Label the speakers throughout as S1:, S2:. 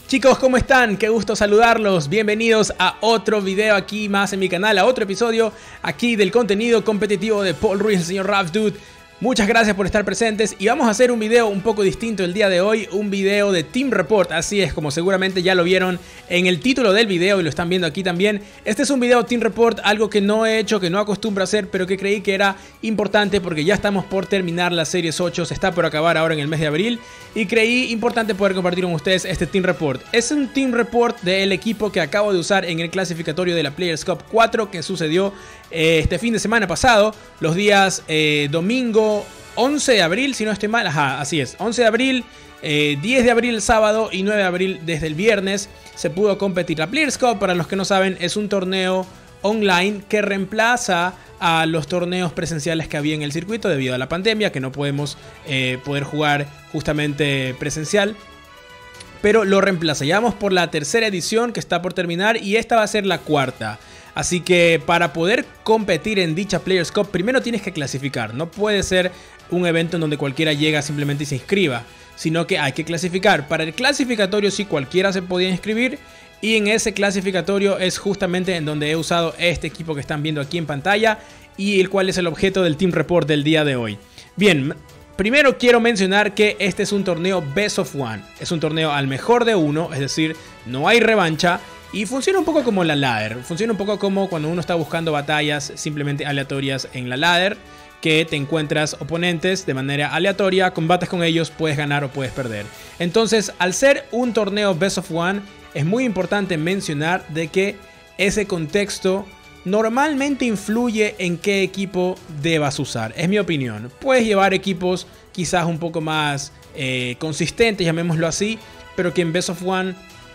S1: Chicos, ¿cómo están? Qué gusto saludarlos. Bienvenidos a otro video aquí más en mi canal, a otro episodio aquí del contenido competitivo de Paul Ruiz, el señor Rapsdude. Muchas gracias por estar presentes y vamos a hacer un video un poco distinto el día de hoy, un video de Team Report, así es, como seguramente ya lo vieron en el título del video y lo están viendo aquí también. Este es un video Team Report, algo que no he hecho, que no acostumbro a hacer, pero que creí que era importante porque ya estamos por terminar la Series 8, se está por acabar ahora en el mes de abril y creí importante poder compartir con ustedes este Team Report. Es un Team Report del equipo que acabo de usar en el clasificatorio de la Players Cup 4 que sucedió este fin de semana pasado, los días domingo 11 de abril, si no estoy mal, así es, 11 de abril, 10 de abril el sábado y 9 de abril desde el viernes se pudo competir. La Players Cup, para los que no saben, es un torneo online que reemplaza a los torneos presenciales que había en el circuito debido a la pandemia, que no podemos poder jugar justamente presencial. Pero lo reemplaza. Ya vamos por la tercera edición que está por terminar y esta va a ser la cuarta. Así que para poder competir en dicha Players Cup, primero tienes que clasificar. No puede ser un evento en donde cualquiera llega simplemente y se inscriba, sino que hay que clasificar. Para el clasificatorio sí cualquiera se podía inscribir. Y en ese clasificatorio es justamente en donde he usado este equipo que están viendo aquí en pantalla y el cual es el objeto del Team Report del día de hoy. Bien, primero quiero mencionar que este es un torneo Best of One. Es un torneo al mejor de uno, es decir, no hay revancha. Y funciona un poco como la ladder. Funciona un poco como cuando uno está buscando batallas simplemente aleatorias en la ladder, que te encuentras oponentes de manera aleatoria, combates con ellos, puedes ganar o puedes perder. Entonces, al ser un torneo Best of One, es muy importante mencionar de que ese contexto normalmente influye en qué equipo debas usar. Es mi opinión. Puedes llevar equipos quizás un poco más consistentes, llamémoslo así, pero que en Best of One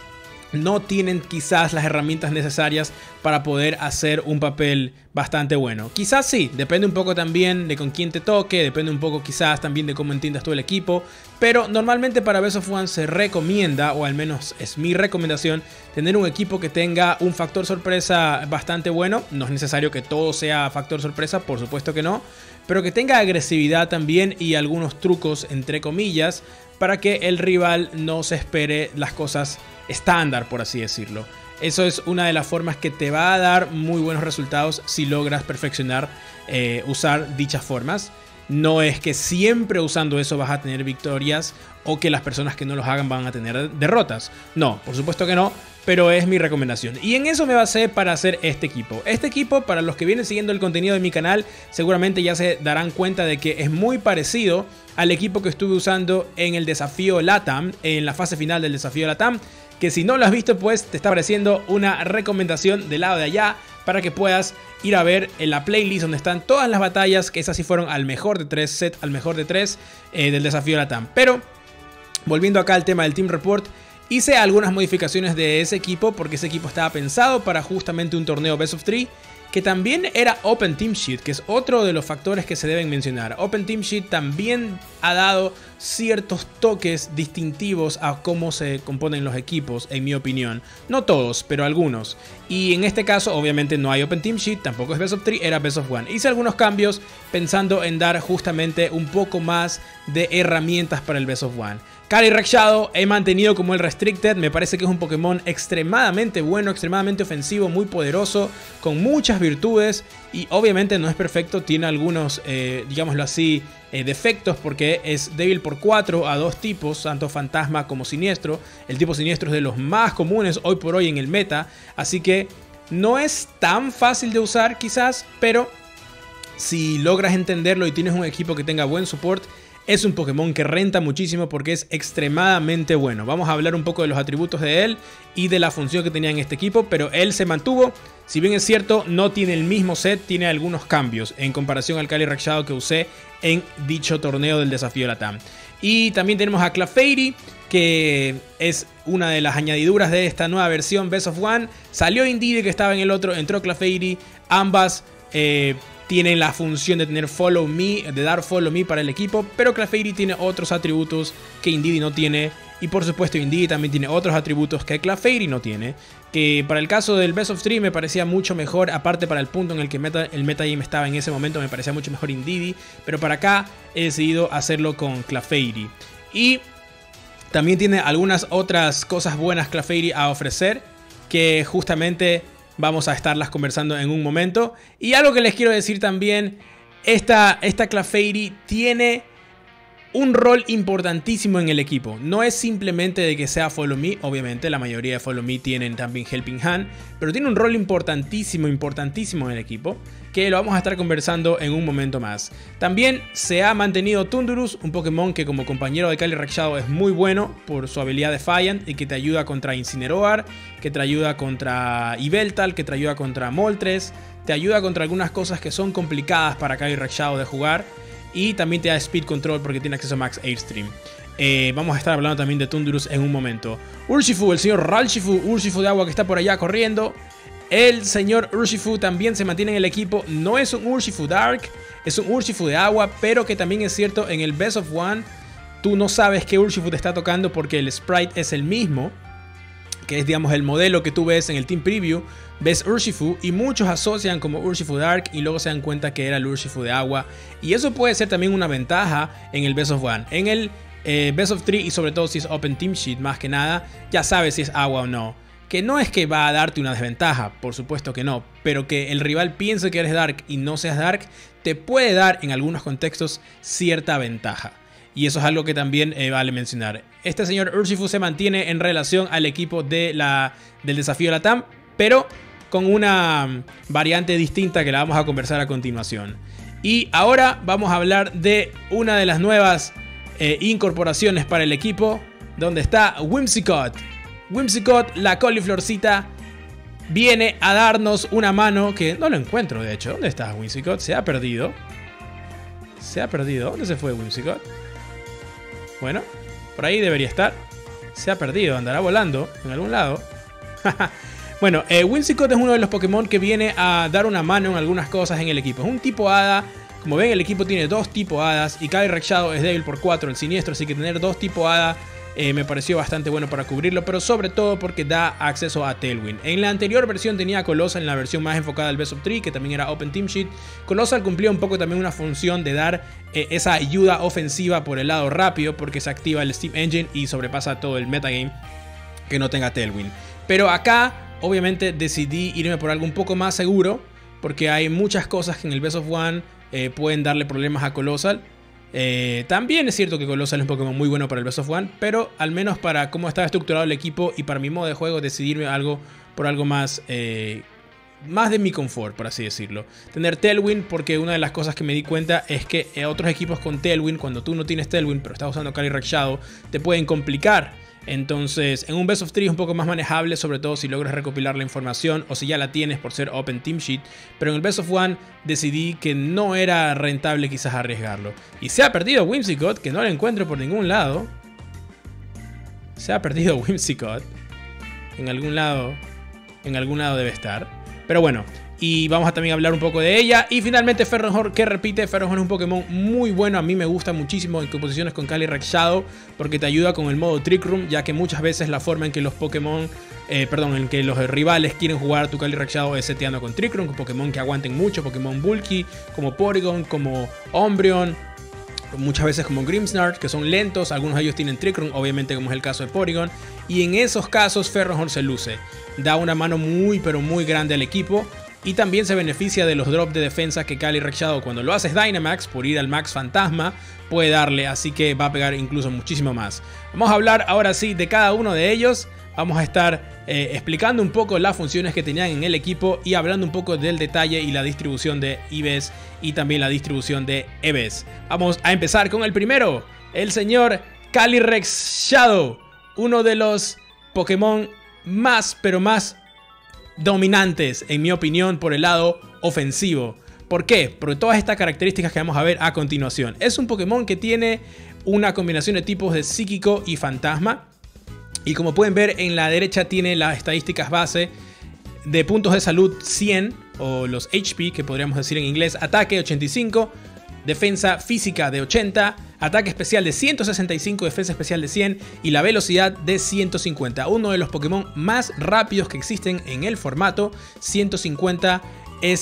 S1: no tienen quizás las herramientas necesarias para poder hacer un papel bastante bueno. Quizás sí, depende un poco también de con quién te toque, depende un poco quizás también de cómo entiendas tú el equipo, pero normalmente para Best of One se recomienda, o al menos es mi recomendación, tener un equipo que tenga un factor sorpresa bastante bueno. No es necesario que todo sea factor sorpresa, por supuesto que no, pero que tenga agresividad también y algunos trucos entre comillas para que el rival no se espere las cosas estándar, por así decirlo. Eso es una de las formas que te va a dar muy buenos resultados si logras perfeccionar usar dichas formas. No es que siempre usando eso vas a tener victorias o que las personas que no los hagan van a tener derrotas. No, por supuesto que no, pero es mi recomendación. Y en eso me basé para hacer este equipo. Este equipo, para los que vienen siguiendo el contenido de mi canal, seguramente ya se darán cuenta de que es muy parecido al equipo que estuve usando en el desafío LATAM, en la fase final del desafío LATAM, que si no lo has visto, pues te está pareciendo una recomendación del lado de allá para que puedas ir a ver en la playlist donde están todas las batallas, que esas sí fueron al mejor de 3 set, al mejor de 3 del desafío LATAM. Pero volviendo acá al tema del Team Report, hice algunas modificaciones de ese equipo porque ese equipo estaba pensado para justamente un torneo Best of 3 que también era Open Team Sheet, que es otro de los factores que se deben mencionar. Open Team Sheet también ha dado ciertos toques distintivos a cómo se componen los equipos, en mi opinión. No todos, pero algunos. Y en este caso, obviamente no hay Open Team Sheet, tampoco es Best of 3, era Best of 1. Hice algunos cambios pensando en dar justamente un poco más de herramientas para el Best of 1. Calyrex Shadow he mantenido como el Restricted, me parece que es un Pokémon extremadamente bueno, extremadamente ofensivo, muy poderoso, con muchas virtudes y obviamente no es perfecto, tiene algunos, digámoslo así, defectos porque es débil por 4 a 2 tipos, tanto fantasma como siniestro. El tipo siniestro es de los más comunes hoy por hoy en el meta, así que no es tan fácil de usar quizás, pero si logras entenderlo y tienes un equipo que tenga buen support, es un Pokémon que renta muchísimo porque es extremadamente bueno. Vamos a hablar un poco de los atributos de él y de la función que tenía en este equipo, pero él se mantuvo. Si bien es cierto, no tiene el mismo set, tiene algunos cambios en comparación al Calyrex Shadow que usé en dicho torneo del desafío LATAM. Y también tenemos a Clefairy, que es una de las añadiduras de esta nueva versión Best of One. Salió Indeedee, que estaba en el otro, entró Clefairy, ambas tienen la función de tener Follow Me, de dar Follow Me para el equipo, pero Clefairy tiene otros atributos que Indeedee no tiene. Y por supuesto Indeedee también tiene otros atributos que Clefairy no tiene, que para el caso del Best of 3 me parecía mucho mejor, aparte para el punto en el que el metagame estaba en ese momento me parecía mucho mejor Indeedee, pero para acá he decidido hacerlo con Clefairy. Y También tiene algunas otras cosas buenas Clefairy a ofrecer, que justamente vamos a estarlas conversando en un momento. Y algo que les quiero decir también, esta Clefairy tiene un rol importantísimo en el equipo. No es simplemente de que sea Follow Me, obviamente la mayoría de Follow Me tienen también Helping Hand, pero tiene un rol importantísimo en el equipo, que lo vamos a estar conversando en un momento más. También se ha mantenido Thundurus, un Pokémon que como compañero de Calyrex Shadow es muy bueno por su habilidad Defiant y que te ayuda contra Incineroar, que te ayuda contra Yveltal, que te ayuda contra Moltres, te ayuda contra algunas cosas que son complicadas para Calyrex Shadow de jugar. Y también te da Speed Control porque tiene acceso a Max Airstream. Vamos a estar hablando también de Thundurus en un momento. Urshifu, el señor Ralshifu, Urshifu de agua que está por allá corriendo. El señor Urshifu también se mantiene en el equipo. No es un Urshifu Dark, es un Urshifu de agua, pero que también es cierto, en el Best of One tú no sabes qué Urshifu te está tocando porque el sprite es el mismo, que es, digamos, el modelo que tú ves en el Team Preview. Ves Urshifu y muchos asocian como Urshifu Dark y luego se dan cuenta que era el Urshifu de agua. Y eso puede ser también una ventaja en el Best of One. En el Best of 3 y sobre todo si es Open Team Sheet, más que nada, ya sabes si es agua o no. Que no es que va a darte una desventaja, por supuesto que no. Pero que el rival piense que eres Dark y no seas Dark, te puede dar en algunos contextos cierta ventaja. Y eso es algo que también vale mencionar. Este señor Urshifu se mantiene en relación al equipo del desafío Latam, pero con una variante distinta que la vamos a conversar a continuación. Y ahora vamos a hablar de una de las nuevas incorporaciones para el equipo, donde está Whimsicott. Whimsicott, la coliflorcita, viene a darnos una mano que no lo encuentro, de hecho. ¿Dónde está Whimsicott? Se ha perdido. Se ha perdido. ¿Dónde se fue Whimsicott? Bueno, por ahí debería estar. Se ha perdido, andará volando en algún lado. Bueno, Whimsicott es uno de los Pokémon que viene a dar una mano en algunas cosas en el equipo. Es un tipo hada. Como ven, el equipo tiene dos tipo hadas y Calyrex Shadow es débil por 4, el siniestro. Así que tener dos tipo hada me pareció bastante bueno para cubrirlo, pero sobre todo porque da acceso a Tailwind. En la anterior versión tenía a Coalossal, en la versión más enfocada al Best of 3, que también era Open Team Sheet. Coalossal cumplía un poco también una función de dar esa ayuda ofensiva por el lado rápido, porque se activa el Steam Engine y sobrepasa todo el metagame que no tenga Tailwind. Pero acá, obviamente, decidí irme por algo un poco más seguro, porque hay muchas cosas que en el Best of One pueden darle problemas a Coalossal. También es cierto que Coalossal es un Pokémon muy bueno para el Best of One, pero al menos para cómo estaba estructurado el equipo y para mi modo de juego, decidirme por algo más de mi confort, por así decirlo. Tener Tailwind, porque una de las cosas que me di cuenta es que otros equipos con Tailwind, cuando tú no tienes Tailwind pero estás usando Calyrex Shadow, te pueden complicar. Entonces, en un Best of 3 es un poco más manejable, sobre todo si logras recopilar la información o si ya la tienes por ser Open Team Sheet. Pero en el Best of One decidí que no era rentable quizás arriesgarlo. Y se ha perdido Whimsicott, que no lo encuentro por ningún lado. Se ha perdido Whimsicott. En algún lado debe estar. Pero bueno, y vamos a también hablar un poco de ella. Y finalmente Ferrothorn, que repite. Ferrothorn es un Pokémon muy bueno. A mí me gusta muchísimo en composiciones con Calyrex Shadow, porque te ayuda con el modo Trick Room, ya que muchas veces la forma en que los Pokémon, en que los rivales quieren jugar tu Calyrex Shadow es seteando con Trick Room, con Pokémon que aguanten mucho, Pokémon bulky, como Porygon, como Umbreon, muchas veces como Grimmsnarl, que son lentos. Algunos de ellos tienen Trick Room, obviamente, como es el caso de Porygon. Y en esos casos Ferrothorn se luce. Da una mano muy, pero muy grande al equipo. Y también se beneficia de los drops de defensa que Calyrex Shadow, cuando lo haces Dynamax por ir al Max Fantasma, puede darle. Así que va a pegar incluso muchísimo más. Vamos a hablar ahora sí de cada uno de ellos. Vamos a estar explicando un poco las funciones que tenían en el equipo y hablando un poco del detalle y la distribución de EVs y también la distribución de EVs. Vamos a empezar con el primero, el señor Calyrex Shadow. Uno de los Pokémon más, pero más dominantes, en mi opinión, por el lado ofensivo. ¿Por qué? Por todas estas características que vamos a ver a continuación. Es un Pokémon que tiene una combinación de tipos de psíquico y fantasma. Y como pueden ver, en la derecha tiene las estadísticas base de puntos de salud 100, o los HP, que podríamos decir en inglés. Ataque 85, defensa física de 80, ataque especial de 165, defensa especial de 100 y la velocidad de 150. Uno de los Pokémon más rápidos que existen en el formato. 150 es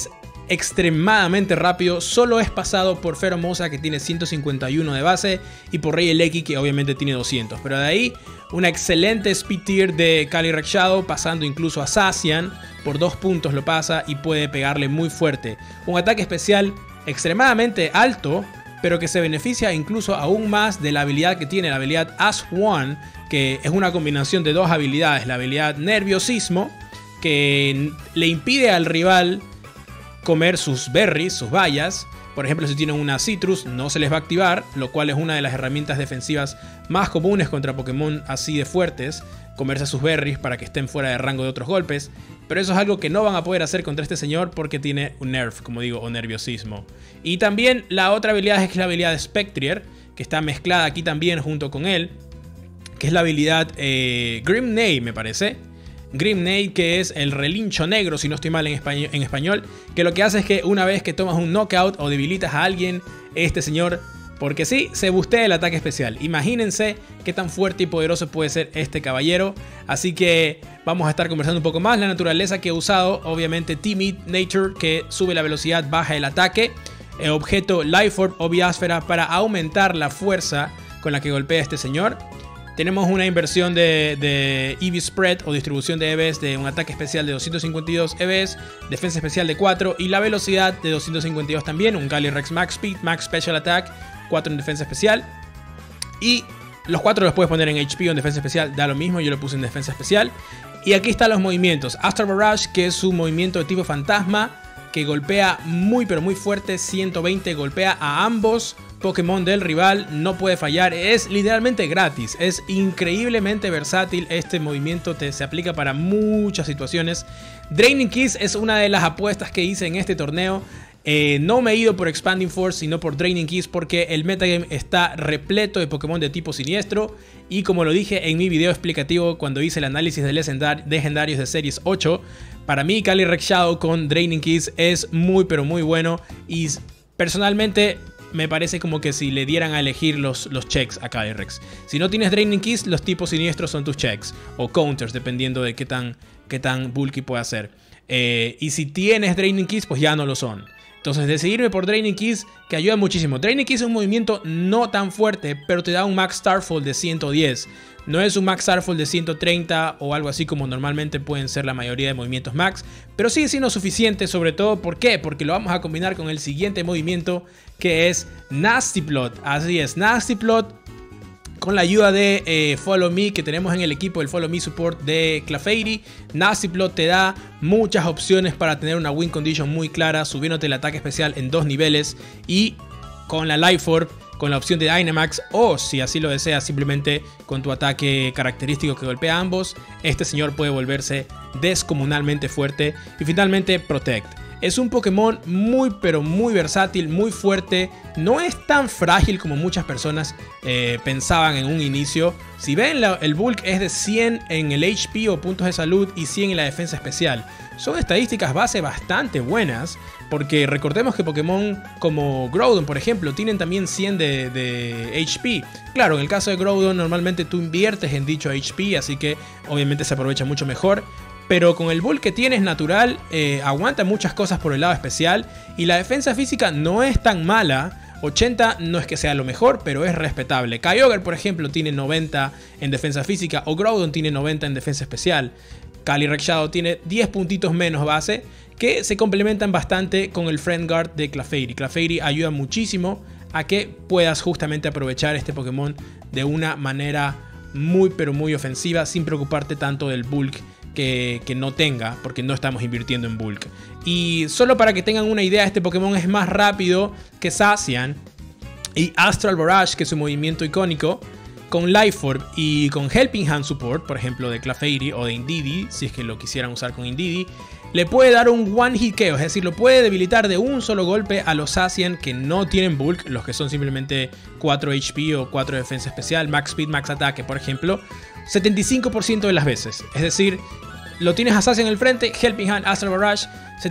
S1: extremadamente rápido. Solo es pasado por Pheromosa, que tiene 151 de base, y por Rey Eleki, que obviamente tiene 200. Pero de ahí, una excelente speed tier de Calyrex Shadow, pasando incluso a Zacian. Por 2 puntos lo pasa y puede pegarle muy fuerte. Un ataque especial extremadamente alto, pero que se beneficia incluso aún más de la habilidad que tiene, la habilidad As One, que es una combinación de 2 habilidades. La habilidad Nerviosismo, que le impide al rival comer sus berries, sus bayas. Por ejemplo, si tienen una Citrus, no se les va a activar, lo cual es una de las herramientas defensivas más comunes contra Pokémon así de fuertes, comerse sus berries para que estén fuera de rango de otros golpes. Pero eso es algo que no van a poder hacer contra este señor porque tiene un nerf, como digo, o nerviosismo. Y también la otra habilidad es la habilidad Spectrier, que está mezclada aquí también junto con él, que es la habilidad Grim Neigh, me parece. Grim Neigh, que es el relincho negro, si no estoy mal en español, que lo que hace es que una vez que tomas un knockout o debilitas a alguien, este señor, porque sí, se bustea el ataque especial. Imagínense qué tan fuerte y poderoso puede ser este caballero. Así que vamos a estar conversando un poco más. La naturaleza que he usado, obviamente Timid Nature, que sube la velocidad, baja el ataque. El objeto Life Orb o Biosfera para aumentar la fuerza con la que golpea este señor. Tenemos una inversión de EV Spread o distribución de EVs de un ataque especial de 252 EVs, defensa especial de 4 y la velocidad de 252 también. Un Calyrex Max Speed, Max Special Attack, 4 en defensa especial. Y los 4 los puedes poner en HP o en defensa especial, da lo mismo, yo lo puse en defensa especial. Y aquí están los movimientos. Astral Barrage, que es su movimiento de tipo fantasma, que golpea muy pero muy fuerte, 120, golpea a ambos Pokémon del rival, no puede fallar, es literalmente gratis, es increíblemente versátil este movimiento, se aplica para muchas situaciones. Draining Kiss es una de las apuestas que hice en este torneo. No me he ido por Expanding Force, sino por Draining Kiss, porque el metagame está repleto de Pokémon de tipo siniestro. Y como lo dije en mi video explicativo cuando hice el análisis de legendarios de Series 8, para mí Calyrex Shadow con Draining Kiss es muy pero muy bueno. Y personalmente me parece como que si le dieran a elegir los checks a Calyrex. Si no tienes Draining Kiss, los tipos siniestros son tus checks. O counters, dependiendo de qué tan bulky pueda ser. Y si tienes Draining Kiss, pues ya no lo son. Entonces decidirme por Draining Kiss, que ayuda muchísimo. Draining Kiss es un movimiento no tan fuerte, pero te da un Max Starfall de 110. No es un Max Starfall de 130 o algo así como normalmente pueden ser la mayoría de movimientos Max. Pero sigue siendo suficiente, sobre todo, ¿por qué? Porque lo vamos a combinar con el siguiente movimiento, que es Nasty Plot. Así es, Nasty Plot, con la ayuda de Follow Me, que tenemos en el equipo, el Follow Me Support de Clefairy. Nasty Plot te da muchas opciones para tener una win condition muy clara, subiéndote el ataque especial en 2 niveles. Y con la Life Orb, con la opción de Dynamax, o si así lo deseas, simplemente con tu ataque característico que golpea a ambos, este señor puede volverse descomunalmente fuerte. Y finalmente Protect. Es un Pokémon muy pero muy versátil, muy fuerte. No es tan frágil como muchas personas pensaban en un inicio. Si ven, el bulk es de 100 en el HP o puntos de salud y 100 en la defensa especial. Son estadísticas base bastante buenas, porque recordemos que Pokémon como Groudon, por ejemplo, tienen también 100 de HP. Claro, en el caso de Groudon normalmente tú inviertes en dicho HP, así que obviamente se aprovecha mucho mejor. Pero con el bulk que tienes natural, aguanta muchas cosas por el lado especial. Y la defensa física no es tan mala. 80 no es que sea lo mejor, pero es respetable. Kyogre, por ejemplo, tiene 90 en defensa física. O Groudon tiene 90 en defensa especial. Calyrex Shadow tiene 10 puntitos menos base, que se complementan bastante con el Friend Guard de Clefairy. Clefairy ayuda muchísimo a que puedas justamente aprovechar este Pokémon de una manera muy pero muy ofensiva, sin preocuparte tanto del bulk que no tenga, porque no estamos invirtiendo en bulk. Y solo para que tengan una idea, este Pokémon es más rápido que Zacian y Astral Barrage, que es su movimiento icónico, con Life Orb y con Helping Hand Support, por ejemplo de Clefairy o de Indeedee, si es que lo quisieran usar con Indeedee, le puede dar un One Hit KO, es decir, lo puede debilitar de un solo golpe a los Zacian que no tienen bulk, los que son simplemente 4 HP o 4 defensa especial, Max Speed, Max Ataque, por ejemplo, 75% de las veces. Es decir, lo tienes a Zacian en el frente, Helping Hand, Astral Barrage,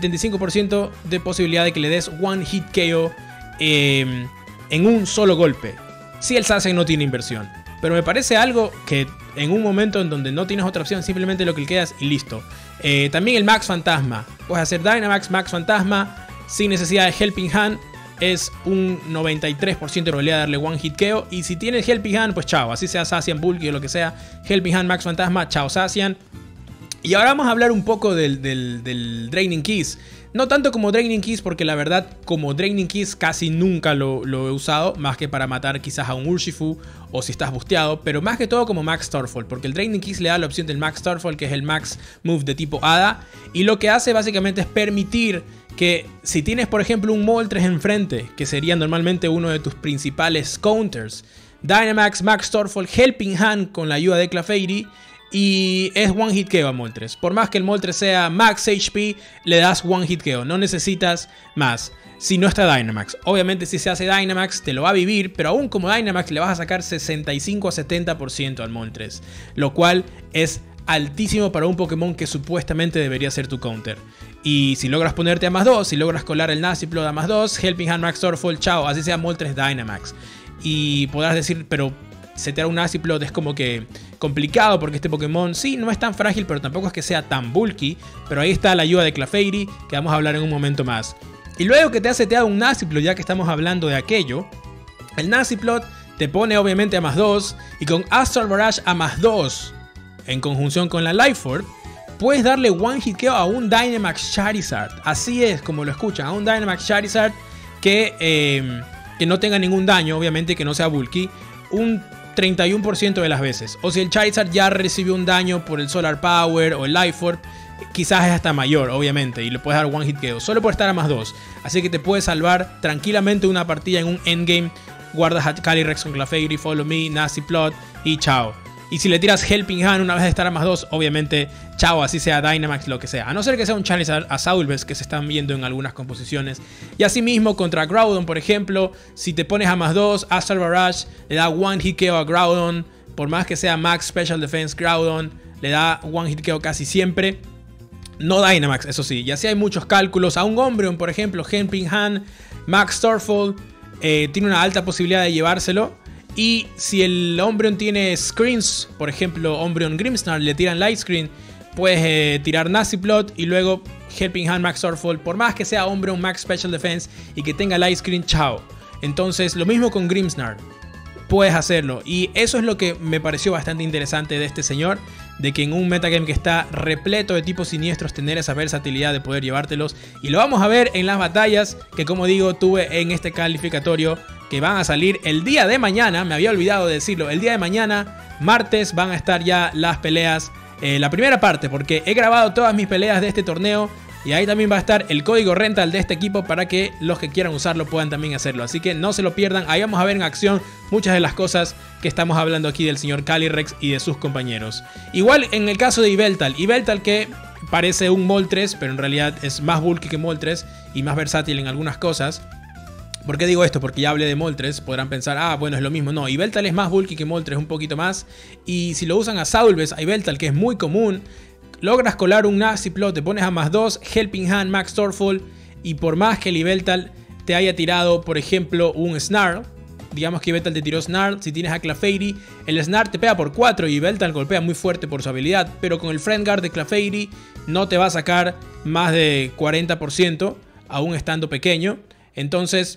S1: 75% de posibilidad de que le des One Hit KO en un solo golpe, si el Zacian no tiene inversión. Pero me parece algo que en un momento en donde no tienes otra opción, simplemente lo que quedas y listo. También el Max Fantasma. Puedes hacer Dynamax, Max Fantasma. sin necesidad de Helping Hand. Es un 93% de probabilidad de darle One Hit KO. Y si tienes Helping Hand, pues chao. Así sea Zacian, Bulky o lo que sea. Helping Hand, Max Fantasma, chao Zacian. Y ahora vamos a hablar un poco del Draining Kiss. No tanto como Draining Kiss, porque la verdad como Draining Kiss casi nunca lo he usado. Más que para matar quizás a un Urshifu o si estás busteado. Pero más que todo como Max Starfall, porque el Draining Kiss le da la opción del Max Starfall, que es el Max Move de tipo Hada. Y lo que hace básicamente es permitir que si tienes por ejemplo un Moltres enfrente, que sería normalmente uno de tus principales counters, Dynamax, Max Starfall, Helping Hand con la ayuda de Clefairy, y es One Hit KO a Moltres. Por más que el Moltres sea Max HP, le das One Hit KO, no necesitas más. Si no está Dynamax, obviamente si se hace Dynamax te lo va a vivir, pero aún como Dynamax le vas a sacar 65 a 70% al Moltres, lo cual es altísimo para un Pokémon que supuestamente debería ser tu counter. Y si logras ponerte a +2, si logras colar el Naciplot a +2, Helping Hand, Max Starfall, chao, así sea Moltres Dynamax. Y podrás decir, pero setear un Naciplot es como que complicado porque este Pokémon sí, no es tan frágil, pero tampoco es que sea tan bulky. Pero ahí está la ayuda de Clefairy, que vamos a hablar en un momento más. Y luego que te has seteado un Naciplot, ya que estamos hablando de aquello, el Naciplot te pone obviamente a +2 y con Astral Barrage a +2 en conjunción con la Life Orb, puedes darle One Hit KO a un Dynamax Charizard. Así es como lo escuchan, a un Dynamax Charizard que no tenga ningún daño, obviamente que no sea bulky, un 31% de las veces. O si el Charizard ya recibió un daño por el Solar Power o el Life Orb, quizás es hasta mayor, obviamente, y le puedes dar One Hit KO solo por estar a +2. Así que te puedes salvar tranquilamente una partida en un endgame. Guardas a Calyrex con Clefairy, Follow Me, Naciplot y chao. Y si le tiras Helping Hand una vez de estar a +2, obviamente, chao, así sea Dynamax, lo que sea. A no ser que sea un Charizard a Saulbes, que se están viendo en algunas composiciones. Y así mismo contra Groudon, por ejemplo, si te pones a +2, Astral Barrage le da One Hit KO a Groudon. Por más que sea Max Special Defense Groudon, le da One Hit KO casi siempre. No Dynamax, eso sí. Y así hay muchos cálculos. A un Umbreon, por ejemplo, Helping Hand, Max Starfall, tiene una alta posibilidad de llevárselo. Y si el Umbreon tiene screens, por ejemplo Umbreon Grimmsnarl, le tiran Light Screen, puedes tirar Naciplot y luego Helping Hand, Max Starfall. Por más que sea Umbreon Max Special Defense y que tenga Light Screen, chao. Entonces lo mismo con Grimmsnarl, puedes hacerlo. Y eso es lo que me pareció bastante interesante de este señor, de que en un metagame que está repleto de tipos siniestros, tener esa versatilidad de poder llevártelos. Y lo vamos a ver en las batallas que, como digo, tuve en este calificatorio, que van a salir el día de mañana. Me había olvidado de decirlo, el día de mañana, martes, van a estar ya las peleas, la primera parte, porque he grabado todas mis peleas de este torneo. Y ahí también va a estar el código rental de este equipo para que los que quieran usarlo puedan también hacerlo. Así que no se lo pierdan, ahí vamos a ver en acción muchas de las cosas que estamos hablando aquí del señor Calyrex y de sus compañeros. Igual en el caso de Yveltal que parece un Moltres, pero en realidad es más bulky que Moltres y más versátil en algunas cosas. ¿Por qué digo esto? Porque ya hablé de Moltres, podrán pensar, ah, bueno, es lo mismo. No, Yveltal es más bulky que Moltres, un poquito más. Y si lo usan a Saulbes, a Yveltal, que es muy común, logras colar un Naciplot, te pones a +2, Helping Hand, Max Starfall, y por más que el Yveltal te haya tirado, por ejemplo, un Snarl, digamos que Yveltal te tiró Snarl, si tienes a Clefairy, el Snarl te pega por 4 y Yveltal golpea muy fuerte por su habilidad, pero con el Friend Guard de Clefairy no te va a sacar más de 40%, aún estando pequeño. Entonces,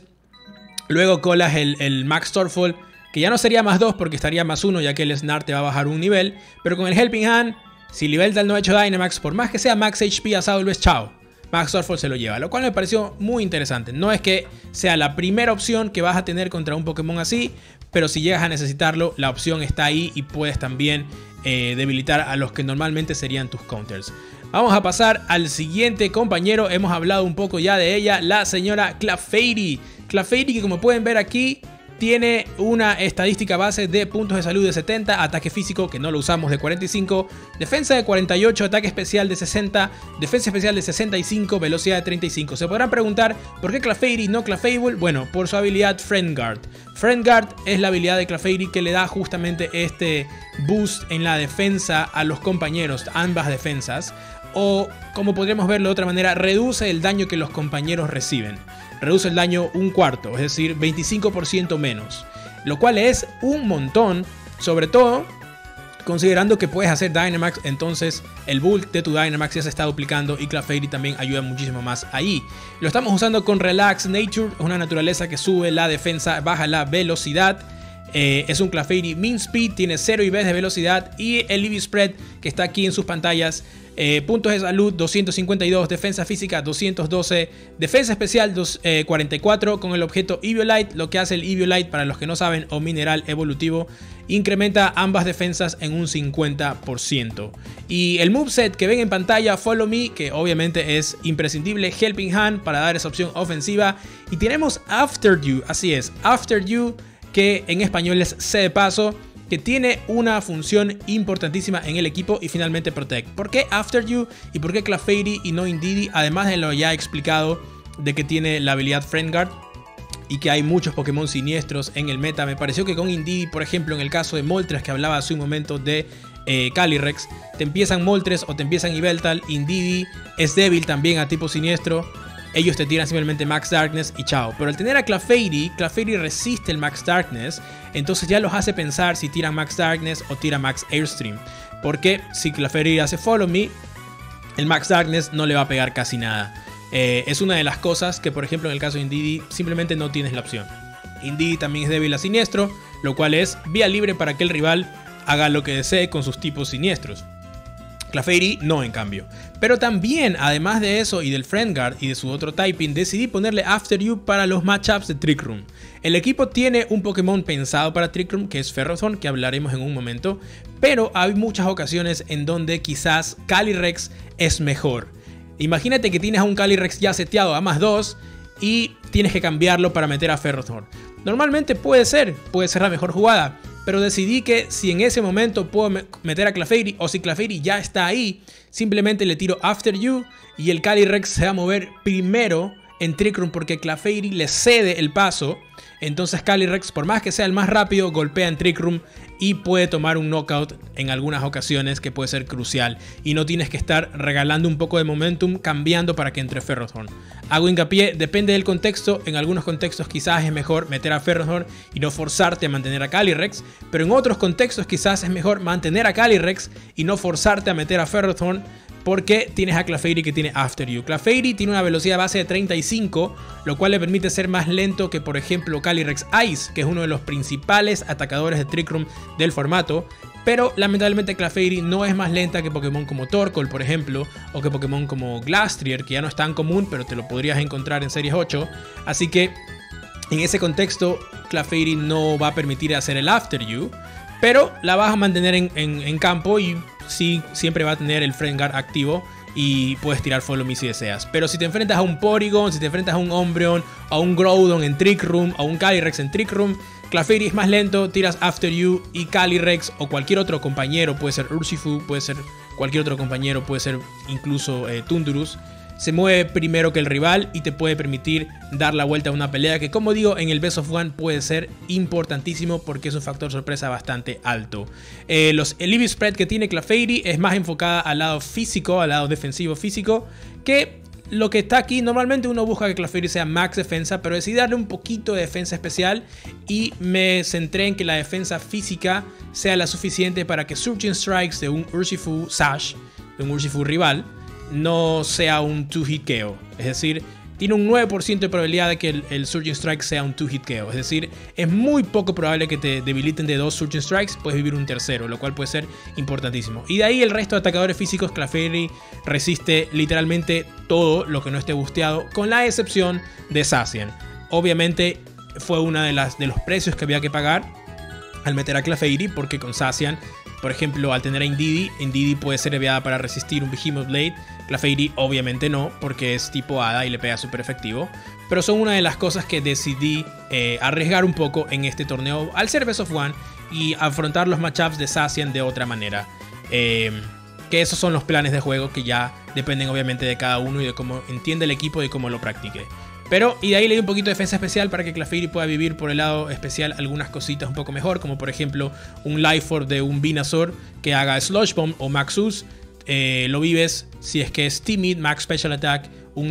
S1: luego colas el Max Starfall, que ya no sería +2 porque estaría +1, ya que el Snarl te va a bajar un nivel, pero con el Helping Hand, si Yveltal no ha hecho Dynamax, por más que sea Max HP a Saulbes, chao, Max Starfall se lo lleva, lo cual me pareció muy interesante. No es que sea la primera opción que vas a tener contra un Pokémon así, pero si llegas a necesitarlo, la opción está ahí y puedes también debilitar a los que normalmente serían tus counters. Vamos a pasar al siguiente compañero, hemos hablado un poco ya de ella, la señora Clefairy. Clefairy, que como pueden ver aquí, tiene una estadística base de puntos de salud de 70, ataque físico, que no lo usamos, de 45, defensa de 48, ataque especial de 60, defensa especial de 65, velocidad de 35. Se podrán preguntar, ¿por qué Clefairy no Clefable? Bueno, por su habilidad Friend Guard. Friend Guard es la habilidad de Clefairy que le da justamente este boost en la defensa a los compañeros, ambas defensas. O, como podríamos verlo de otra manera, reduce el daño que los compañeros reciben. Reduce el daño un cuarto, es decir, 25% menos. Lo cual es un montón, sobre todo Considerando que puedes hacer Dynamax, entonces el bulk de tu Dynamax ya se está duplicando y Clefairy también ayuda muchísimo más ahí. Lo estamos usando con Relax Nature, es una naturaleza que sube la defensa, baja la velocidad. Es un Clefairy Min Speed, tiene 0 IVs de velocidad y el EV Spread que está aquí en sus pantallas. Puntos de salud 252, defensa física 212, defensa especial 44 con el objeto Eviolite. Lo que hace el Eviolite, para los que no saben, o mineral evolutivo, incrementa ambas defensas en un 50%. Y el moveset que ven en pantalla, Follow Me, que obviamente es imprescindible, Helping Hand para dar esa opción ofensiva. Y tenemos After You, así es, After You, que en español es C de paso, que tiene una función importantísima en el equipo. Y finalmente Protect. ¿Por qué After You y por qué Clefairy y no Indeedee? Además de lo ya explicado de que tiene la habilidad Friend Guard y que hay muchos Pokémon siniestros en el meta. Me pareció que con Indeedee, por ejemplo, en el caso de Moltres que hablaba hace un momento de Calyrex, te empiezan Moltres o te empiezan Yveltal. Indeedee es débil también a tipo siniestro. Ellos te tiran simplemente Max Darkness y chao. Pero al tener a Clefairy, Clefairy resiste el Max Darkness. Entonces ya los hace pensar si tiran Max Darkness o tiran Max Airstream. Porque si Clefairy hace Follow Me, el Max Darkness no le va a pegar casi nada. Es una de las cosas que, por ejemplo, en el caso de Indeedee, simplemente no tienes la opción. Indeedee también es débil a siniestro, lo cual es vía libre para que el rival haga lo que desee con sus tipos siniestros. Clefairy no, en cambio. Pero también, además de eso y del Friend Guard y de su otro typing, decidí ponerle After You para los matchups de Trick Room. El equipo tiene un Pokémon pensado para Trick Room, que es Ferrothorn, que hablaremos en un momento. Pero hay muchas ocasiones en donde quizás Calyrex es mejor. Imagínate que tienes a un Calyrex ya seteado a +2 y tienes que cambiarlo para meter a Ferrothorn. Normalmente puede ser la mejor jugada. Pero decidí que si en ese momento puedo meter a Clefairy, o si Clefairy ya está ahí, simplemente le tiro After You y el Calyrex se va a mover primero en Trick Room porque Clefairy le cede el paso. Entonces Calyrex, por más que sea el más rápido, golpea en Trick Room y puede tomar un knockout en algunas ocasiones, que puede ser crucial. Y no tienes que estar regalando un poco de momentum cambiando para que entre Ferrothorn. Hago hincapié, depende del contexto. En algunos contextos quizás es mejor meter a Ferrothorn y no forzarte a mantener a Calyrex. Pero en otros contextos quizás es mejor mantener a Calyrex y no forzarte a meter a Ferrothorn, porque tienes a Clefairy que tiene After You. Clefairy tiene una velocidad base de 35, lo cual le permite ser más lento que, por ejemplo, Calyrex Ice, que es uno de los principales atacadores de Trick Room del formato. Pero lamentablemente Clefairy no es más lenta que Pokémon como Torkoal, por ejemplo, o que Pokémon como Glastrier, que ya no es tan común, pero te lo podrías encontrar en Series 8. Así que en ese contexto Clefairy no va a permitir hacer el After You, pero la vas a mantener en campo y sí, siempre va a tener el Friend Guard activo y puedes tirar Follow Me si deseas. Pero si te enfrentas a un Porygon, si te enfrentas a un Umbreon, a un Groudon en Trick Room, a un Calyrex en Trick Room, Clefairy es más lento, tiras After You y Calyrex o cualquier otro compañero, puede ser Urshifu, puede ser cualquier otro compañero, puede ser incluso Tundurus, se mueve primero que el rival y te puede permitir dar la vuelta a una pelea que, como digo, en el Best of One puede ser importantísimo porque es un factor sorpresa bastante alto. El EV Spread que tiene Clefairy es más enfocada al lado físico, al lado defensivo físico, que lo que está aquí. Normalmente uno busca que Clefairy sea max defensa, pero decidí darle un poquito de defensa especial y me centré en que la defensa física sea la suficiente para que Surging Strikes de un Urshifu Sash, de un Urshifu rival, no sea un 2-hit KO. Es decir, tiene un 9% de probabilidad de que el Surging Strike sea un 2-hit KO. Es decir, es muy poco probable que te debiliten de 2 Surging Strikes. Puedes vivir un tercero, lo cual puede ser importantísimo. Y de ahí el resto de atacadores físicos, Clefairy resiste literalmente todo lo que no esté busteado, con la excepción de Zacian. Obviamente fue uno de los precios que había que pagar al meter a Clefairy, porque con Zacian, por ejemplo, al tener a Indeedee puede ser enviada para resistir un Behemoth Blade. Clefairy obviamente no, porque es tipo hada y le pega súper efectivo. Pero son una de las cosas que decidí arriesgar un poco en este torneo al ser Best of One y afrontar los matchups de Zacian de otra manera. Que esos son los planes de juego que ya dependen obviamente de cada uno y de cómo entiende el equipo y cómo lo practique. Pero, y de ahí le di un poquito de defensa especial para que Clefairy pueda vivir por el lado especial algunas cositas un poco mejor, como por ejemplo un Life Orb de un Venusaur que haga Slush Bomb o Maxus. Lo vives si es que es Timid, Max Special Attack, un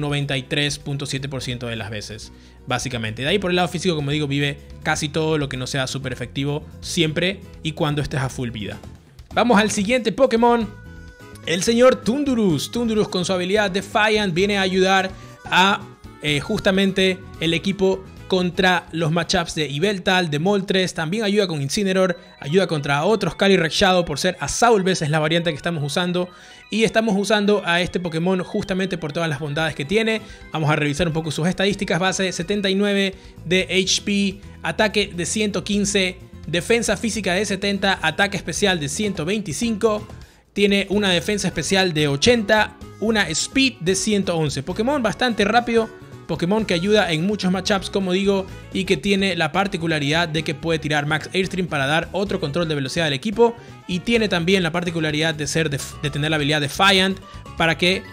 S1: 93.7% de las veces, básicamente. De ahí por el lado físico, como digo, vive casi todo lo que no sea súper efectivo, siempre y cuando estés a full vida. Vamos al siguiente Pokémon. El señor Tundurus. Tundurus con su habilidad Defiant viene a ayudar a justamente el equipo contra los matchups de Yveltal, de Moltres. También ayuda con Incineroar, ayuda contra otros Calyrex Shadow por ser Assault's, es la variante que estamos usando. Y estamos usando a este Pokémon justamente por todas las bondades que tiene. Vamos a revisar un poco sus estadísticas base. 79 de HP, ataque de 115, defensa física de 70, ataque especial de 125. Tiene una defensa especial de 80, una speed de 111. Pokémon bastante rápido, Pokémon que ayuda en muchos matchups, como digo, y que tiene la particularidad de que puede tirar Max Airstream para dar otro control de velocidad del equipo. Y tiene también la particularidad de tener la habilidad Defiant para que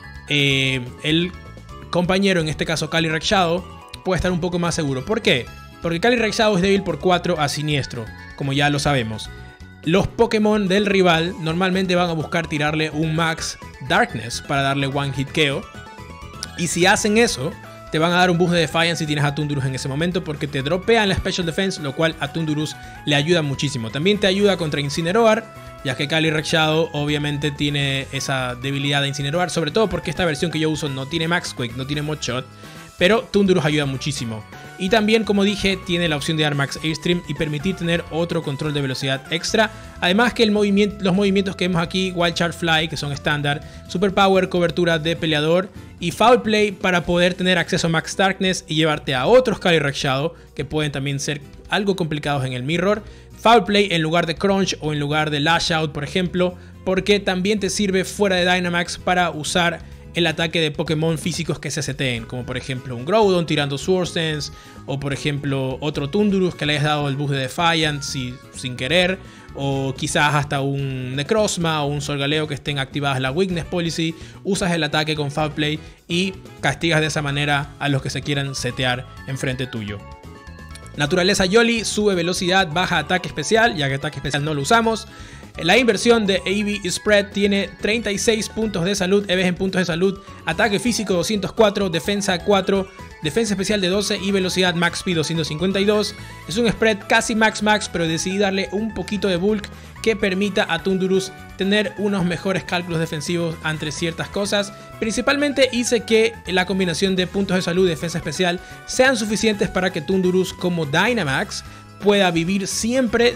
S1: el compañero, en este caso Calyrex Shadow, pueda estar un poco más seguro. ¿Por qué? Porque Calyrex Shadow es débil por 4 a siniestro, como ya lo sabemos. Los Pokémon del rival normalmente van a buscar tirarle un Max Darkness para darle One Hit KO. Y si hacen eso, te van a dar un boost de Defiance si tienes a Tundurus en ese momento, porque te dropean la Special Defense, lo cual a Tundurus le ayuda muchísimo. También te ayuda contra Incineroar, ya que Calyrex Shadow obviamente tiene esa debilidad de Incineroar, sobre todo porque esta versión que yo uso no tiene Max Quake, no tiene Mod Shot, pero Tundurus ayuda muchísimo. Y también, como dije, tiene la opción de dar Max Airstream y permitir tener otro control de velocidad extra. Además que los movimientos que vemos aquí, Wild Charge Fly, que son estándar, Super Power, cobertura de peleador y Foul Play para poder tener acceso a Max Darkness y llevarte a otros Calyrex Shadow que pueden también ser algo complicados en el Mirror. Foul Play en lugar de Crunch o en lugar de Lash Out, por ejemplo, porque también te sirve fuera de Dynamax para usar el ataque de Pokémon físicos que se seteen, como por ejemplo un Groudon tirando Swords Dance, o por ejemplo otro Tundurus que le hayas dado el boost de Defiant sin querer, o quizás hasta un Necrozma o un Solgaleo que estén activadas la Weakness Policy. Usas el ataque con Foul Play y castigas de esa manera a los que se quieran setear enfrente tuyo. Naturaleza Yoli, sube velocidad, baja ataque especial, ya que ataque especial no lo usamos. La inversión de EV Spread tiene 36 puntos de salud, EVs en puntos de salud, ataque físico 204, defensa 4, defensa especial de 12 y velocidad Max Speed 252. Es un spread casi max, pero decidí darle un poquito de bulk que permita a Tundurus tener unos mejores cálculos defensivos ante ciertas cosas. Principalmente hice que la combinación de puntos de salud y defensa especial sean suficientes para que Tundurus como Dynamax pueda vivir siempre, el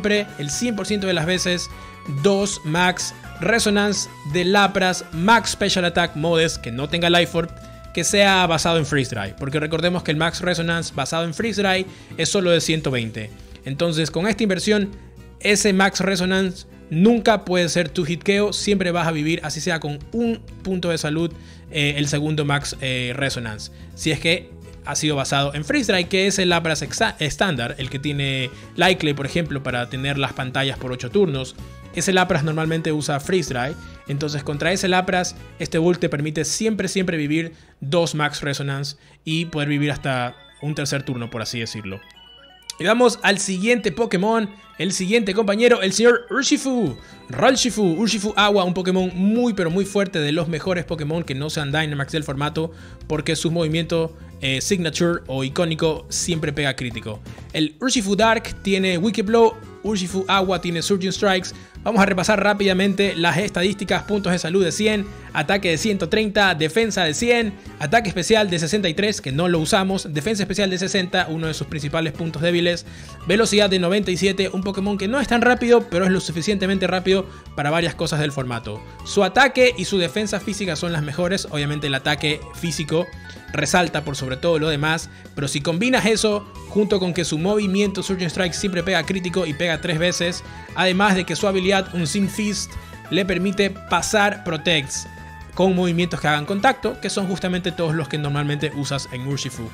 S1: 100% de las veces, 2 Max Resonance de Lapras, Max Special Attack Modes que no tenga Life Orb, que sea basado en Freeze Dry, porque recordemos que el Max Resonance basado en Freeze Dry es solo de 120. Entonces con esta inversión, ese Max Resonance nunca puede ser 2-hit KO, siempre vas a vivir, así sea con un punto de salud, el segundo Max Resonance. Si es que ha sido basado en Freeze Dry, que es el Lapras estándar, el que tiene Likely, por ejemplo, para tener las pantallas por 8 turnos. Ese Lapras normalmente usa Freeze Dry, entonces contra ese Lapras, este build te permite siempre vivir 2 Max Resonance y poder vivir hasta un tercer turno, por así decirlo. Y vamos al siguiente Pokémon, el siguiente compañero, el señor Urshifu. Urshifu Agua, un Pokémon muy fuerte, de los mejores Pokémon que no sean Dynamax del formato, porque su movimiento signature o icónico siempre pega crítico. El Urshifu Dark tiene Wicked Blow, Urshifu Agua tiene Surging Strikes. Vamos a repasar rápidamente las estadísticas: puntos de salud de 100, ataque de 130, defensa de 100, ataque especial de 63, que no lo usamos, defensa especial de 60, uno de sus principales puntos débiles, velocidad de 97, un Pokémon que no es tan rápido, pero es lo suficientemente rápido para varias cosas del formato. Su ataque y su defensa física son las mejores, obviamente el ataque físico resalta por sobre todo lo demás, pero si combinas eso junto con que su movimiento Surging Strike siempre pega crítico y pega 3 veces, además de que su habilidad Unseen Fist le permite pasar Protects con movimientos que hagan contacto, que son justamente todos los que normalmente usas en Urshifu.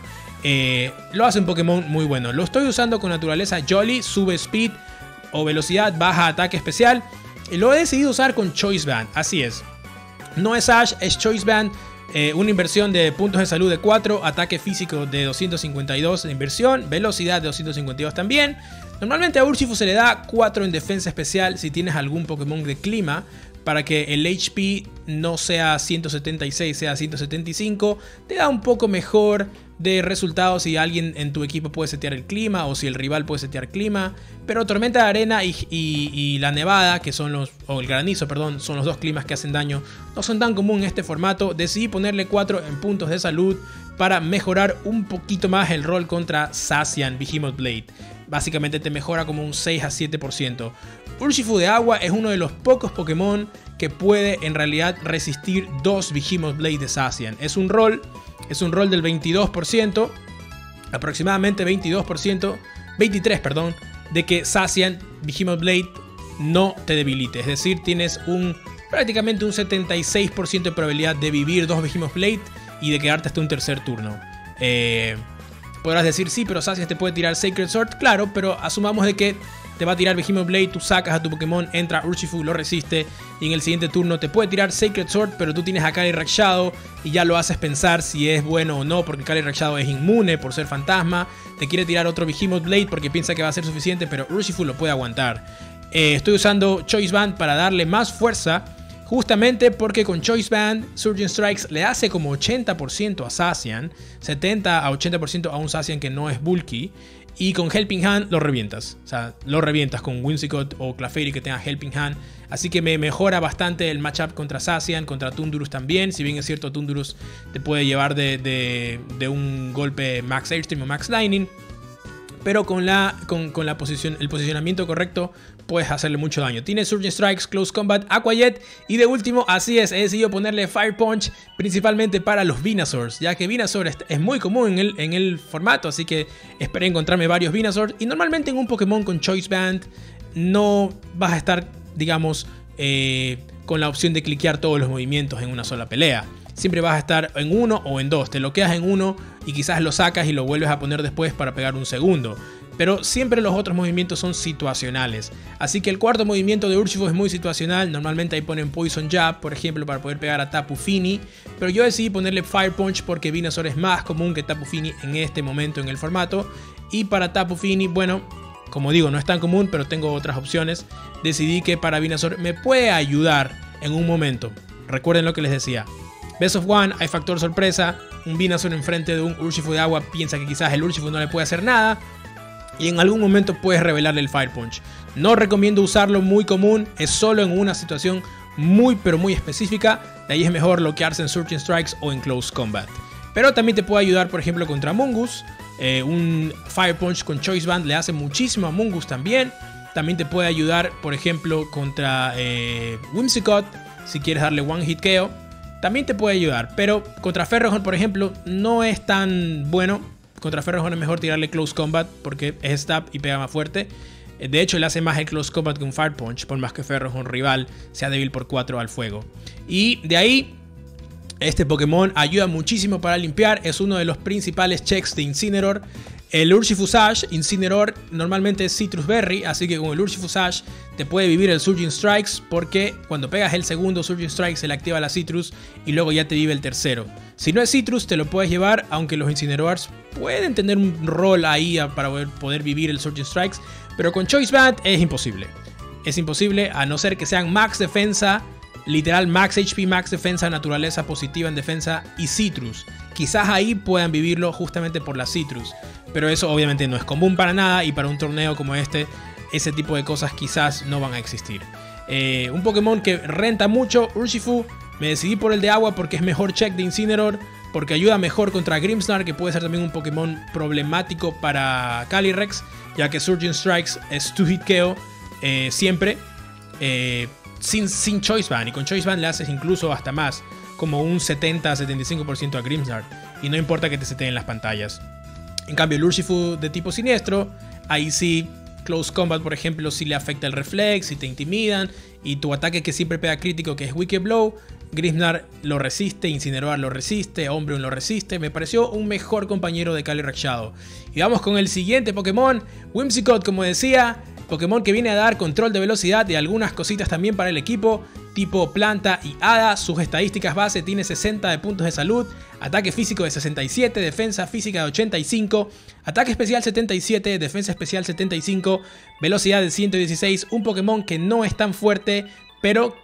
S1: Lo hace un Pokémon muy bueno. Lo estoy usando con naturaleza Jolly, sube speed o velocidad, baja ataque especial, y lo he decidido usar con Choice Band, así es. No es Ash, es Choice Band. Una inversión de puntos de salud de 4, ataque físico de 252 de inversión, velocidad de 252 también. Normalmente a Urshifu se le da 4 en defensa especial si tienes algún Pokémon de clima, para que el HP no sea 176, sea 175. Te da un poco mejor de resultados si alguien en tu equipo puede setear el clima o si el rival puede setear clima. Pero tormenta de arena y la nevada, que son o el granizo, perdón, son los dos climas que hacen daño, no son tan comunes en este formato. Decidí ponerle 4 en puntos de salud para mejorar un poquito más el rol contra Zacian Behemoth Blade. Básicamente te mejora como un 6 a 7%. Urshifu de agua es uno de los pocos Pokémon que puede en realidad resistir 2 Behemoth Blade de Zacian. Es un rol del 22%, aproximadamente 23%, perdón, de que Zacian Behemoth Blade no te debilite. Es decir, tienes prácticamente un 76% de probabilidad de vivir 2 Behemoth Blade y de quedarte hasta un tercer turno. Podrás decir, sí, pero Zacian te puede tirar Sacred Sword. Claro, pero asumamos de que te va a tirar Behemoth Blade, tú sacas a tu Pokémon, entra Urshifu, lo resiste y en el siguiente turno te puede tirar Sacred Sword, pero tú tienes a Calyrex Shadow y ya lo haces pensar si es bueno o no, porque Calyrex Shadow es inmune por ser fantasma. Te quiere tirar otro Behemoth Blade porque piensa que va a ser suficiente, pero Urshifu lo puede aguantar. Estoy usando Choice Band para darle más fuerza, justamente porque con Choice Band, Surging Strikes le hace como 80% a Zacian, 70 a 80% a un Zacian que no es bulky. Y con Helping Hand lo revientas. O sea, lo revientas con Whimsicott o Clefairy que tenga Helping Hand. Así que me mejora bastante el matchup contra Zacian, contra Tundurus también. Si bien es cierto, Tundurus te puede llevar de un golpe Max Airstream o Max Lightning. Pero con el posicionamiento correcto puedes hacerle mucho daño. Tiene Surging Strikes, Close Combat, Aqua Jet. Y de último, así es, he decidido ponerle Fire Punch principalmente para los Venusaurs, ya que Venusaur es muy común en el formato. Así que esperé encontrarme varios Venusaurs. Y normalmente en un Pokémon con Choice Band no vas a estar, digamos, con la opción de cliquear todos los movimientos en una sola pelea. Siempre vas a estar en uno o en dos. Te bloqueas en uno y quizás lo sacas y lo vuelves a poner después para pegar un segundo. Pero siempre los otros movimientos son situacionales. Así que el cuarto movimiento de Urshifu es muy situacional. Normalmente ahí ponen Poison Jab, por ejemplo, para poder pegar a Tapu Fini. Pero yo decidí ponerle Fire Punch porque Venusaur es más común que Tapu Fini en este momento en el formato. Y para Tapu Fini, bueno, como digo, no es tan común, pero tengo otras opciones. Decidí que para Venusaur me puede ayudar en un momento. Recuerden lo que les decía. Best of One, hay factor sorpresa. Un Venusaur enfrente de un Urshifu de agua piensa que quizás el Urshifu no le puede hacer nada. Y en algún momento puedes revelarle el Fire Punch. No recomiendo usarlo muy común. Es solo en una situación muy pero muy específica. De ahí es mejor bloquearse en Surging Strikes o en Close Combat. Pero también te puede ayudar, por ejemplo, contra Mungus. Un Fire Punch con Choice Band le hace muchísimo a Mungus también. También te puede ayudar, por ejemplo, contra Whimsicott. Si quieres darle One Hit KO. También te puede ayudar, pero contra Ferrothorn, por ejemplo, no es tan bueno. Contra Ferrothorn es mejor tirarle Close Combat porque es stab y pega más fuerte. De hecho, le hace más el Close Combat que un Fire Punch, por más que Ferrothorn rival sea débil por 4 al fuego. Y de ahí, este Pokémon ayuda muchísimo para limpiar. Es uno de los principales checks de Incineroar. El Urshifu Sash, Incineroar, normalmente es Citrus Berry, así que con el Urshifu Sash te puede vivir el Surging Strikes porque cuando pegas el segundo Surging Strike se le activa la Citrus y luego ya te vive el tercero. Si no es Citrus te lo puedes llevar, aunque los Incineroars pueden tener un rol ahí para poder vivir el Surging Strikes, pero con Choice Band es imposible. Es imposible a no ser que sean Max Defensa, literal Max HP, Max Defensa, naturaleza positiva en defensa y Citrus. Quizás ahí puedan vivirlo justamente por la Citrus. Pero eso obviamente no es común para nada y para un torneo como este, ese tipo de cosas quizás no van a existir. Un Pokémon que renta mucho, Urshifu, me decidí por el de agua porque es mejor check de Incineroar, porque ayuda mejor contra Grimmsnarl, que puede ser también un Pokémon problemático para Calyrex, ya que Surging Strikes es 2-hit KO siempre, sin Choice Band, y con Choice Band le haces incluso hasta más, como un 70-75% a Grimmsnarl, y no importa que te seteen en las pantallas. En cambio el Urshifu de tipo siniestro, ahí sí, Close Combat por ejemplo, sí le afecta el Reflex, si te intimidan, y tu ataque que siempre pega crítico, que es Wicked Blow, Grimmsnarl lo resiste, Incineroar lo resiste, Umbreon lo resiste. Me pareció un mejor compañero de Calyrex Shadow. Y vamos con el siguiente Pokémon, Whimsicott, como decía, Pokémon que viene a dar control de velocidad y algunas cositas también para el equipo, tipo planta y hada. Sus estadísticas base: tiene 60 de puntos de salud, ataque físico de 67, defensa física de 85, ataque especial 77, defensa especial 75, velocidad de 116. Un Pokémon que no es tan fuerte, pero que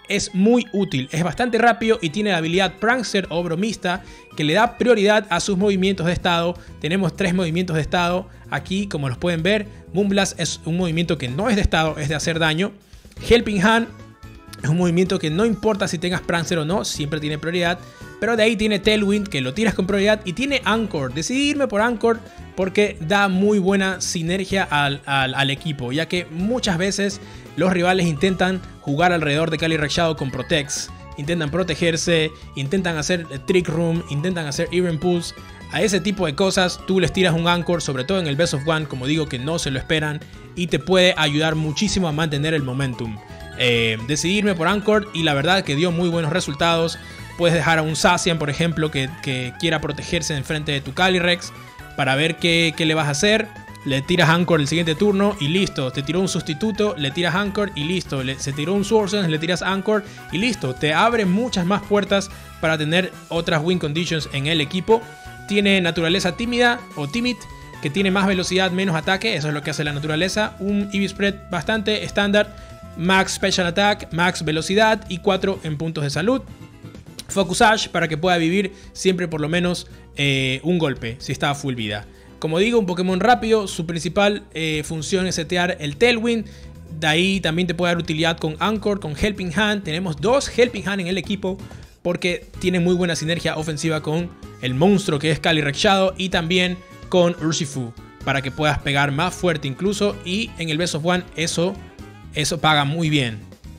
S1: es muy útil, es bastante rápido y tiene la habilidad Prankster o Bromista que le da prioridad a sus movimientos de estado. Tenemos 3 movimientos de estado aquí, como los pueden ver. Moonblast es un movimiento que no es de estado, es de hacer daño. Helping Hand es un movimiento que no importa si tengas Prankster o no, siempre tiene prioridad. Pero de ahí tiene Tailwind, que lo tiras con prioridad, y tiene Anchor. Decidí irme por Anchor porque da muy buena sinergia al equipo, ya que muchas veces los rivales intentan jugar alrededor de Calyrex Shadow con Protects. Intentan protegerse, intentan hacer Trick Room, intentan hacer Even Pulse. A ese tipo de cosas tú les tiras un Anchor, sobre todo en el Best of One, como digo, que no se lo esperan, y te puede ayudar muchísimo a mantener el momentum. Decidí irme por Anchor y la verdad que dio muy buenos resultados. Puedes dejar a un Zacian, por ejemplo, que quiera protegerse en frente de tu Calyrex para ver qué le vas a hacer. Le tiras Anchor el siguiente turno y listo. Te tiró un sustituto, le tiras Anchor y listo. Se tiró un Swordsdance, le tiras Anchor y listo. Te abre muchas más puertas para tener otras win conditions en el equipo. Tiene naturaleza tímida o timid, que tiene más velocidad, menos ataque. Eso es lo que hace la naturaleza. Un EV spread bastante estándar. Max Special Attack, max velocidad y 4 en puntos de salud. Focusage para que pueda vivir siempre por lo menos un golpe si está a full vida. Como digo, un Pokémon rápido, su principal función es setear el Tailwind. De ahí también te puede dar utilidad con Anchor, con Helping Hand. Tenemos 2 Helping Hand en el equipo porque tiene muy buena sinergia ofensiva con el monstruo que es Calyrex Shadow y también con Urshifu para que puedas pegar más fuerte incluso, y en el Best of One eso paga muy bien.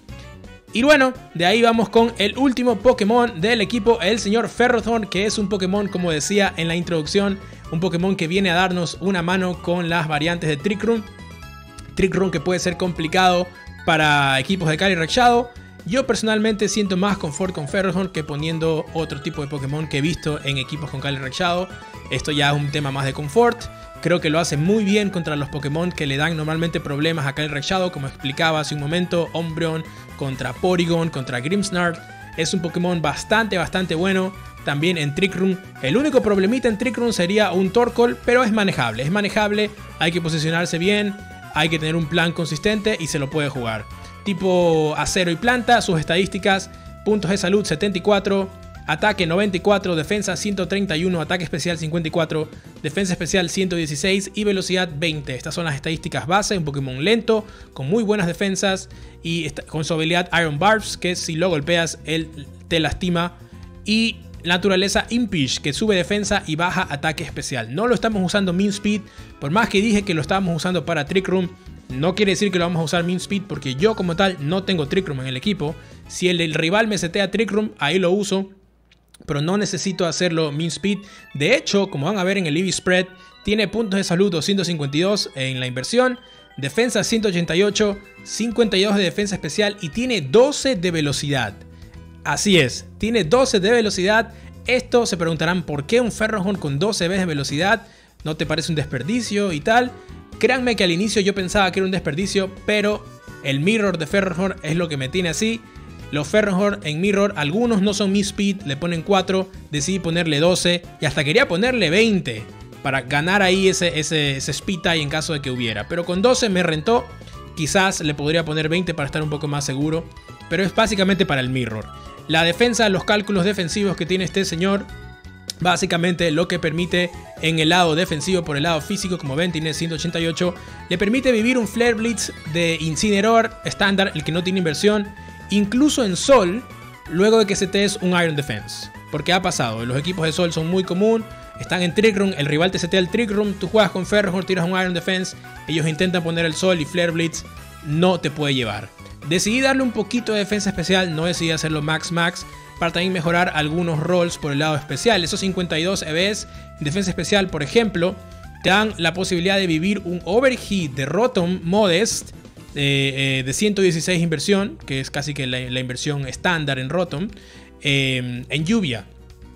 S1: Y bueno, de ahí vamos con el último Pokémon del equipo, el señor Ferrothorn, que es un Pokémon, como decía en la introducción, un Pokémon que viene a darnos una mano con las variantes de Trick Room. Trick Room que puede ser complicado para equipos de Calyrex Shadow. Yo personalmente siento más confort con Ferrothorn que poniendo otro tipo de Pokémon que he visto en equipos con Calyrex Shadow. Esto ya es un tema más de confort. Creo que lo hace muy bien contra los Pokémon que le dan normalmente problemas a Calyrex Shadow, como explicaba hace un momento, Umbreon contra Porygon, contra Grimmsnarl. Es un Pokémon bastante bueno. También en Trick Room, el único problemita en Trick Room sería un Torkoal, pero es manejable, hay que posicionarse bien, hay que tener un plan consistente y se lo puede jugar. Tipo acero y planta, sus estadísticas: puntos de salud 74, ataque 94, defensa 131, ataque especial 54, defensa especial 116 y velocidad 20. Estas son las estadísticas base, un Pokémon lento, con muy buenas defensas y con su habilidad Iron Barbs, que si lo golpeas él te lastima, y naturaleza Impish, que sube defensa y baja ataque especial. No lo estamos usando Min Speed, por más que dije que lo estábamos usando para Trick Room, no quiere decir que lo vamos a usar Min Speed porque yo como tal no tengo Trick Room en el equipo. Si el rival me setea Trick Room, ahí lo uso, pero no necesito hacerlo Min Speed. De hecho, como van a ver en el EV Spread, tiene puntos de salud 252 en la inversión, defensa 188, 52 de defensa especial y tiene 12 de velocidad. Así es, tiene 12 de velocidad. Esto se preguntarán por qué un Ferrothorn con 12 de velocidad. ¿No te parece un desperdicio y tal? Créanme que al inicio yo pensaba que era un desperdicio, pero el Mirror de Ferrothorn es lo que me tiene así. Los Ferrothorn en Mirror, algunos no son Mi Speed, le ponen 4, decidí ponerle 12 y hasta quería ponerle 20 para ganar ahí ese Speed tie en caso de que hubiera. Pero con 12 me rentó, quizás le podría poner 20 para estar un poco más seguro, pero es básicamente para el Mirror. La defensa, los cálculos defensivos que tiene este señor, básicamente lo que permite en el lado defensivo, por el lado físico, como ven tiene 188, le permite vivir un Flare Blitz de Incineroar estándar, el que no tiene inversión, incluso en Sol, luego de que setees un Iron Defense. Porque ha pasado, los equipos de Sol son muy común, están en Trick Room, el rival te setea el Trick Room, tú juegas con Ferrothorn, tiras un Iron Defense, ellos intentan poner el Sol y Flare Blitz no te puede llevar. Decidí darle un poquito de defensa especial, no decidí hacerlo max para también mejorar algunos rolls por el lado especial. Esos 52 EVs en defensa especial, por ejemplo, te dan la posibilidad de vivir un Overheat de Rotom Modest de 116 inversión, que es casi que la inversión estándar en Rotom, en lluvia.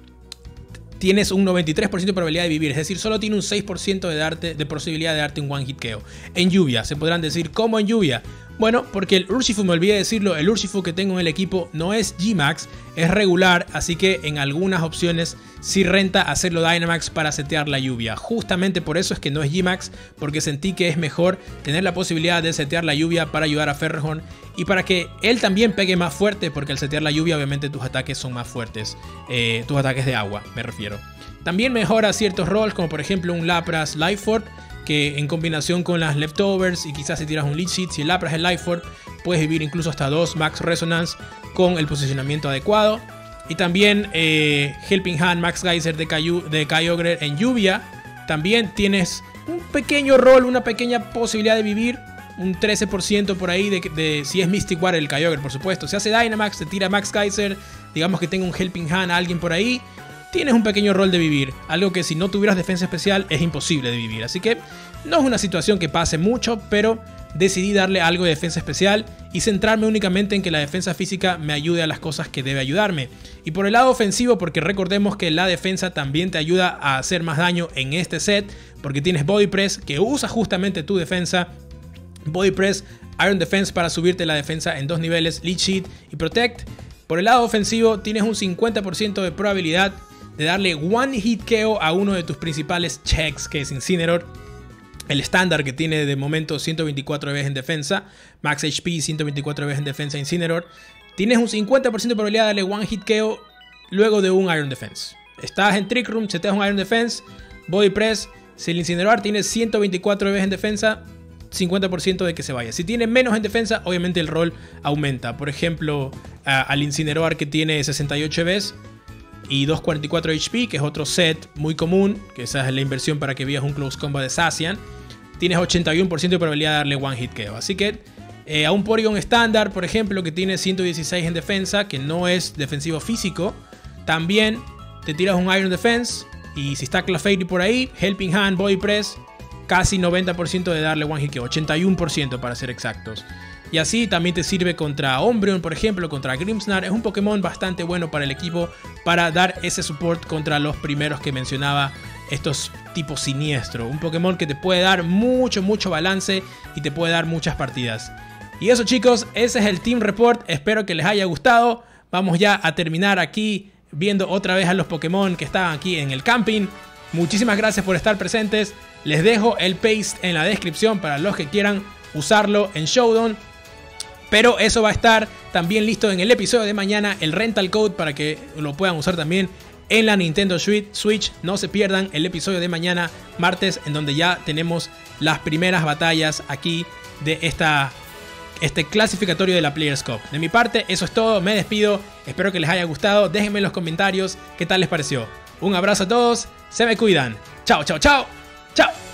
S1: Tienes un 93% de probabilidad de vivir, es decir, solo tiene un 6% de posibilidad de darte un one hit KO. En lluvia, se podrán decir, ¿cómo en lluvia? Bueno, porque el Urshifu, me olvidé decirlo, el Urshifu que tengo en el equipo no es G-Max, es regular, así que en algunas opciones sí renta hacerlo Dynamax para setear la lluvia. Justamente por eso es que no es G-Max, porque sentí que es mejor tener la posibilidad de setear la lluvia para ayudar a Ferrothorn y para que él también pegue más fuerte, porque al setear la lluvia obviamente tus ataques son más fuertes, tus ataques de agua me refiero. También mejora ciertos roles, como por ejemplo un Lapras Life Orb, que en combinación con las Leftovers y quizás si tiras un Leech Seed, si el Lapras es Life Orb, puedes vivir incluso hasta 2 Max Resonance con el posicionamiento adecuado. Y también Helping Hand Max Geyser de Kyogre en lluvia. También tienes un pequeño rol, una pequeña posibilidad de vivir, un 13% por ahí de si es Mystic Water el Kyogre, por supuesto. Si hace Dynamax, te tira Max Geyser, digamos que tenga un Helping Hand a alguien por ahí, tienes un pequeño rol de vivir, algo que si no tuvieras defensa especial es imposible de vivir. Así que no es una situación que pase mucho, pero decidí darle algo de defensa especial y centrarme únicamente en que la defensa física me ayude a las cosas que debe ayudarme. Y por el lado ofensivo, porque recordemos que la defensa también te ayuda a hacer más daño en este set, porque tienes Body Press que usa justamente tu defensa, Body Press, Iron Defense para subirte la defensa en 2 niveles, Leech Seed y Protect. Por el lado ofensivo tienes un 50% de probabilidad de darle One Hit KO a uno de tus principales checks, que es Incineroar. El estándar que tiene de momento 124 veces en defensa, Max HP 124 veces en defensa Incineroar. Tienes un 50% de probabilidad de darle One Hit KO luego de un Iron Defense. Estás en Trick Room, seteas un Iron Defense, Body Press. Si el Incineroar tiene 124 veces en defensa, 50% de que se vaya. Si tiene menos en defensa, obviamente el rol aumenta. Por ejemplo, al Incineroar que tiene 68 veces y 244 HP, que es otro set muy común, que esa es la inversión para que veas un Close Combat de Zacian, tienes 81% de probabilidad de darle One Hit KO. Así que a un Porygon estándar, por ejemplo, que tiene 116 en defensa, que no es defensivo físico, también te tiras un Iron Defense, y si está Clefairy por ahí, Helping Hand, Body Press, casi 90% de darle One Hit KO, 81% para ser exactos. Y así también te sirve contra Umbreon, por ejemplo, contra Grimmsnarl. Es un Pokémon bastante bueno para el equipo para dar ese support contra los primeros que mencionaba, estos tipos siniestro. Un Pokémon que te puede dar mucho balance y te puede dar muchas partidas. Y eso, chicos, ese es el Team Report. Espero que les haya gustado. Vamos ya a terminar aquí viendo otra vez a los Pokémon que estaban aquí en el camping. Muchísimas gracias por estar presentes. Les dejo el paste en la descripción para los que quieran usarlo en Showdown. Pero eso va a estar también listo en el episodio de mañana, el rental code, para que lo puedan usar también en la Nintendo Switch. No se pierdan el episodio de mañana, martes, en donde ya tenemos las primeras batallas aquí de este clasificatorio de la Players Cup. De mi parte, eso es todo. Me despido. Espero que les haya gustado. Déjenme en los comentarios qué tal les pareció. Un abrazo a todos. Se me cuidan. Chao, chao, chao. Chao.